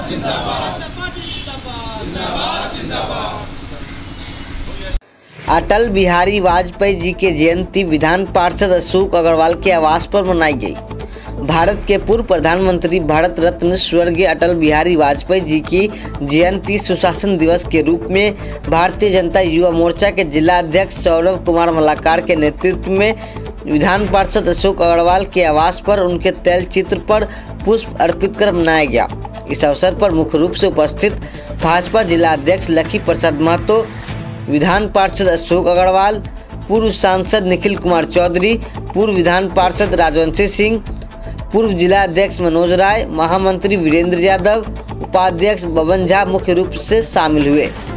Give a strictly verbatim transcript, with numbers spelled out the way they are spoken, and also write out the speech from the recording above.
अटल बिहारी वाजपेयी जी की जयंती विधान पार्षद अशोक अग्रवाल के आवास पर मनाई गई। भारत के पूर्व प्रधानमंत्री भारत रत्न स्वर्गीय अटल बिहारी वाजपेयी जी की जयंती सुशासन दिवस के रूप में भारतीय जनता युवा मोर्चा के जिला अध्यक्ष सौरभ कुमार मलाकार के नेतृत्व में विधान पार्षद अशोक अग्रवाल के आवास पर उनके तैल चित्र पर पुष्प अर्पित कर मनाया गया। इस अवसर पर मुख्य रूप से उपस्थित भाजपा जिला अध्यक्ष लखी प्रसाद महतो, विधान पार्षद अशोक अग्रवाल, पूर्व सांसद निखिल कुमार चौधरी, पूर्व विधान पार्षद राजवंशी सिंह, पूर्व जिला अध्यक्ष मनोज राय, महामंत्री वीरेंद्र यादव, उपाध्यक्ष बबन झा मुख्य रूप से शामिल हुए।